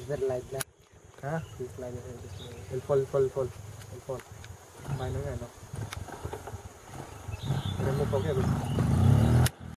slide na. Hah? Slide na slide. El fall. Main nga no. Remove okay.